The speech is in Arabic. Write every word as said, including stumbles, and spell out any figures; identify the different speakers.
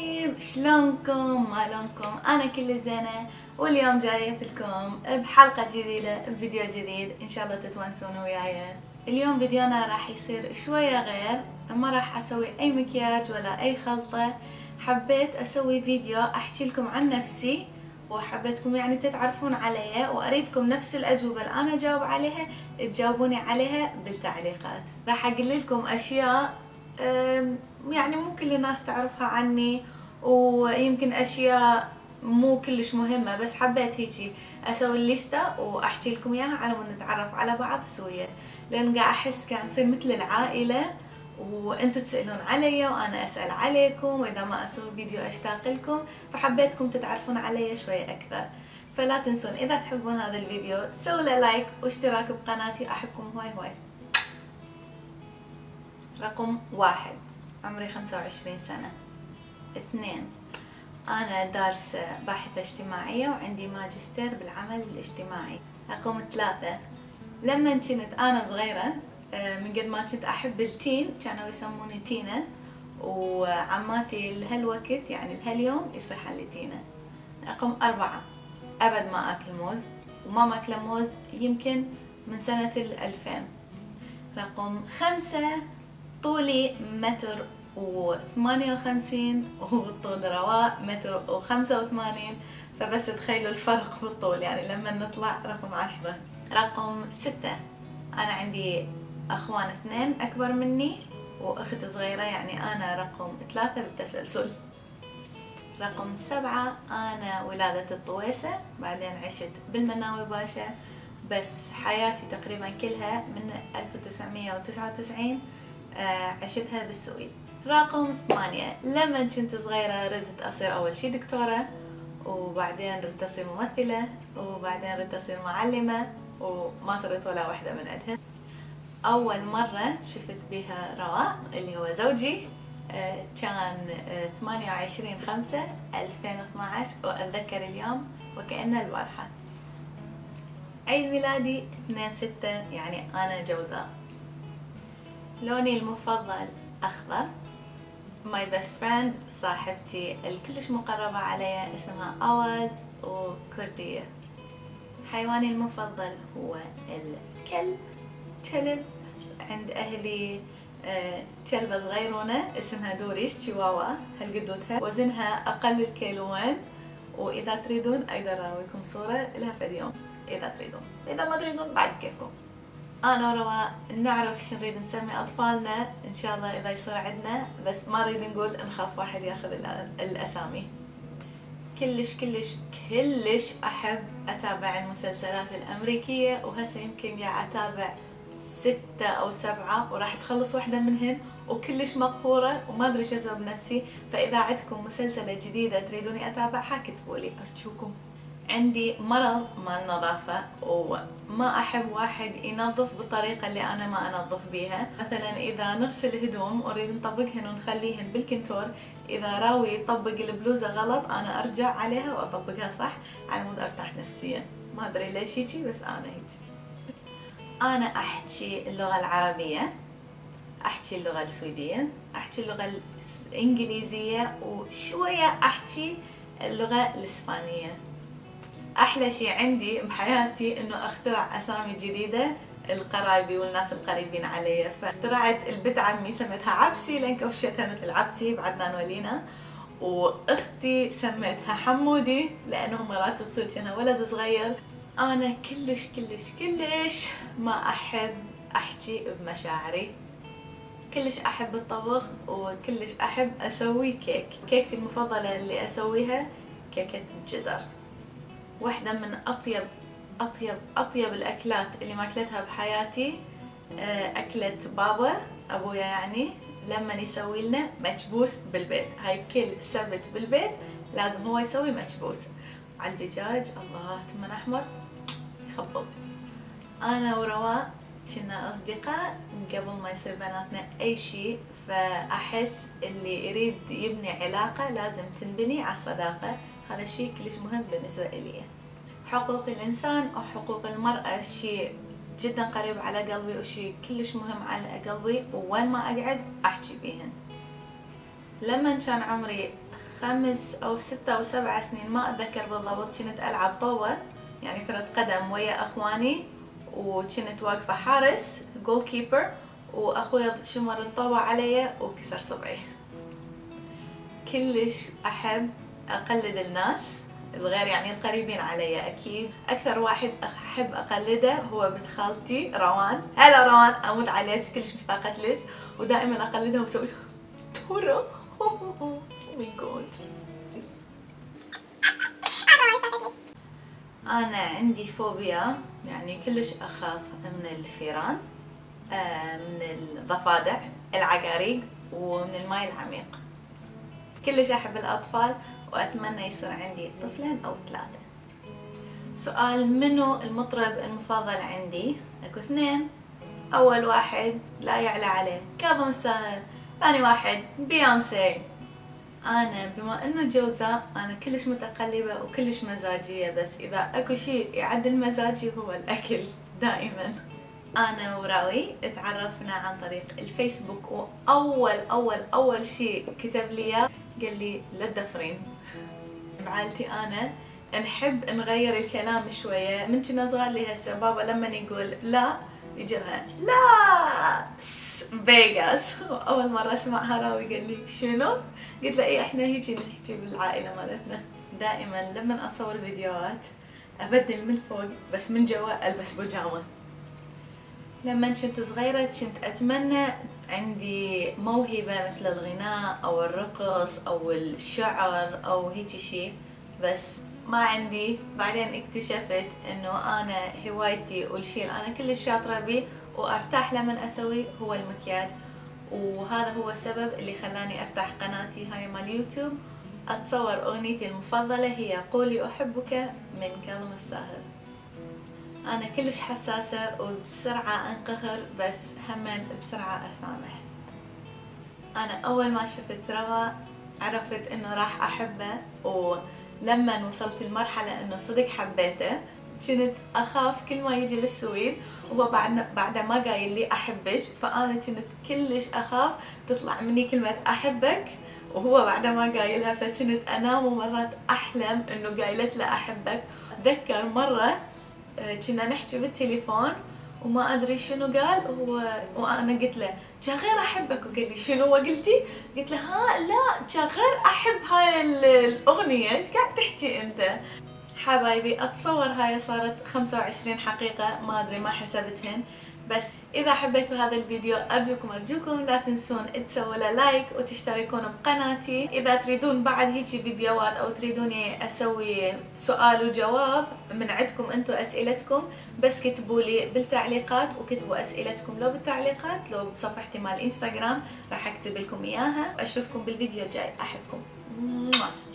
Speaker 1: الرحيم. شلونكم؟ مالونكم؟ انا كل زينه، واليوم جايت لكم بحلقه جديده بفيديو جديد، ان شاء الله تتونسون وياي. اليوم فيديونا راح يصير شويه غير، ما راح اسوي اي مكياج ولا اي خلطه. حبيت اسوي فيديو احكي لكم عن نفسي، وحبيتكم يعني تتعرفون علي، واريدكم نفس الاجوبه اللي انا جاوب عليها تجاوبوني عليها بالتعليقات. راح اقول لكم اشياء يعني مو كل الناس تعرفها عني، ويمكن اشياء مو كلش مهمه، بس حبيت هيجي اسوي الليسته واحكي لكم اياها على مود نتعرف على بعض سويه، لان قاعد احس قاعد نصير مثل العائله، وانتم تسالون علي وانا اسال عليكم، واذا ما اسوي فيديو اشتاق لكم، فحبيتكم تتعرفون علي شويه اكثر. فلا تنسون اذا تحبون هذا الفيديو سووا له لايك واشتراك بقناتي، احبكم هواي هواي. رقم واحد، عمري خمسة وعشرين سنة. اثنين، أنا دارسة باحثة اجتماعية وعندي ماجستير بالعمل الاجتماعي. رقم ثلاثة، لما كنت أنا صغيرة من قد ما كنت أحب التين كانوا يسموني تينا، وعماتي لهالوقت يعني لهاليوم يصيحن لي تينا. رقم أربعة، أبد ما أكل موز، وما ماكله موز يمكن من سنة الألفين. رقم خمسة، طولي متر وثمانية وخمسين، وطول رواء متر وخمسة وثمانين، فبس تخيلوا الفرق بالطول يعني لما نطلع. رقم عشرة. رقم ستة، أنا عندي أخوان اثنين أكبر مني وأخت صغيرة، يعني أنا رقم ثلاثة بالتسلسل. رقم سبعة، أنا ولادة الطويسة، بعدين عشت بالمناوي باشا، بس حياتي تقريبا كلها من ألف وتسعمية وتسعة وتسعين عشتها بالسويد. رقم ثمانية، لما كنت صغيرة ردت أصير أول شي دكتورة، وبعدين ردت أصير ممثلة، وبعدين ردت أصير معلمة، وما صرت ولا واحدة من عندها. أول مرة شفت بها رواء اللي هو زوجي كان ثمانية وعشرين خمسة ألفين واثناشر، وأتذكر اليوم وكأنه البارحة. عيد ميلادي اثنين ستة، يعني أنا جوزاء. لوني المفضل أخضر. My best friend، صاحبتي الكلش مقربة علي، اسمها أواز وكردية. حيواني المفضل هو الكلب. كلب عند أهلي كلبة صغيرونة اسمها دوريس تشيواوا، هالقدودها، وزنها أقل الكيلوين، وإذا تريدون أقدر أراويكم صورة لها في اليوم إذا تريدون، إذا ما تريدون بعد كيفكم. أنا ورواء نعرف شو نريد نسمي أطفالنا إن شاء الله إذا يصير عندنا، بس ما نريد نقول نخاف واحد ياخذ الأسامي. كلش كلش كلش أحب أتابع المسلسلات الأمريكية، وهسه يمكن قاعد أتابع ستة أو سبعة، وراح تخلص واحدة منهن وكلش مقهورة وما أدري شو أسوي بنفسي. فإذا عندكم مسلسلة جديدة تريدوني أتابعها كتبولي أرجوكم. عندي مرض مال نظافة، وما أحب واحد ينظف بالطريقة اللي أنا ما أنظف بيها. مثلا إذا نغسل هدوم ونريد نطبقهن ونخليهن بالكنتور، إذا راوي يطبق البلوزة غلط أنا أرجع عليها وأطبقها صح على مود أرتاح نفسيا. ما أدري ليش هيجي، بس أنا هيجي. أنا أحكي اللغة العربية، أحكي اللغة السويدية، أحكي اللغة الإنجليزية، وشوية أحكي اللغة الإسبانية. أحلى شي عندي بحياتي إنه أخترع أسامي جديدة القرايبي والناس القريبين علي، فاخترعت البنت عمي سميتها عبسي لين كفشتها مثل عبسي بعدنا نولينا، وأختي سميتها حمودي لأنه مرات تصير كأنها ولد صغير. أنا كلش كلش كلش ما أحب أحكي بمشاعري، كلش أحب الطبخ، وكلش أحب أسوي كيك. كيكتي المفضلة اللي أسويها كيكة الجزر، واحدة من أطيب أطيب أطيب الأكلات اللي ما أكلتها بحياتي. أكلة بابا أبويا، يعني لما يسوي لنا مكبوس بالبيت، هاي كل سبت بالبيت لازم هو يسوي مكبوس على الدجاج، الله تمن أحمر يخبل. أنا ورواء كنا أصدقاء قبل ما يصير بيناتنا أي شيء، فأحس اللي يريد يبني علاقة لازم تنبني على الصداقة، هذا الشيء كلش مهم بالنسبة إلي. حقوق الإنسان أو حقوق المرأة شيء جدا قريب على قلبي، وشيء كلش مهم على قلبي، ووين ما أقعد أحكي بيهن. لما كان عمري خمس او ستة او سبع سنين ما اتذكر بالضبط، كنت العب طوبة يعني كرة قدم ويا اخواني، وكنت واقفة حارس جول كيبر، واخوي شمر الطوبة علي وكسر صبعي. كلش احب اقلد الناس الغير يعني القريبين علي. اكيد اكثر واحد احب اقلده هو بنت خالتي روان. هلا روان، اموت عليك، كلش مشتاقه لك، ودائما اقلدها واسوي تورا. اوه ماي جاد. انا عندي فوبيا، يعني كلش اخاف من الفيران، من الضفادع، العقاريق، ومن الماي العميق. كلش احب الاطفال واتمنى يصير عندي طفلين او ثلاثة. سؤال منو المطرب المفضل عندي؟ اكو اثنين. اول واحد لا يعلى عليه كاظم الساهر، ثاني واحد بيونسي. انا بما انه جوزة انا كلش متقلبة وكلش مزاجية، بس اذا اكو شيء يعدل مزاجي هو الاكل دائما. انا وراوي تعرفنا عن طريق الفيسبوك، واول اول اول شيء كتب لي اياه قال لي لا تدفرين. بعائلتي انا نحب نغير الكلام شويه، من كنا صغار لي هسه بابا لما يقول لا يجيها لا فيغاس. اول مره اسمعها راوي قال لي شنو؟ قلت له اي احنا هيجي نحكي بالعائله مالتنا. دائما لما اصور فيديوهات ابدل من فوق، بس من جوا البس بيجامه. لما كنت صغيرة كنت أتمنى عندي موهبة مثل الغناء أو الرقص أو الشعر أو هيجي شي، بس ما عندي. بعدين اكتشفت إنه أنا هوايتي والشي اللي أنا كلش شاطرة بيه وأرتاح لما أسوي هو المكياج، وهذا هو السبب اللي خلاني أفتح قناتي هاي مال يوتيوب. أتصور أغنيتي المفضلة هي قولي أحبك من كاظم الساهر. أنا كلش حساسة وبسرعة أنقهر، بس همين بسرعة أسامح. أنا أول ما شفت روا عرفت إنه راح أحبه، ولما وصلت المرحلة إنه صدق حبيته كنت أخاف كل ما يجي للسويد وهو بعد بعد ما قايل لي أحبك، فأنا كنت كلش أخاف تطلع مني كلمة أحبك وهو بعد ما قايلها، فكنت أنام ومرات أحلم إنه قايلت له أحبك. أتذكر مرة كنا نحكي بالتليفون وما ادري شنو قال هو، وانا قلت له كان غير احبك، وقال لي شنو قلتي؟ قلت له ها لا كان غير احب هاي الاغنيه، ايش قاعد تحكي انت؟ حبايبي اتصور هاي صارت خمسة وعشرين حقيقه، ما ادري ما حسبتهن. بس اذا حبيتوا هذا الفيديو ارجوكم ارجوكم لا تنسون تسووا له لايك وتشتركون بقناتي. اذا تريدون بعد هيجي فيديوهات او تريدوني اسوي سؤال وجواب من عندكم انتم اسئلتكم، بس كتبوا لي بالتعليقات، وكتبوا اسئلتكم لو بالتعليقات لو بصفحتي مال انستغرام راح اكتب لكم اياها. واشوفكم بالفيديو الجاي. احبكم.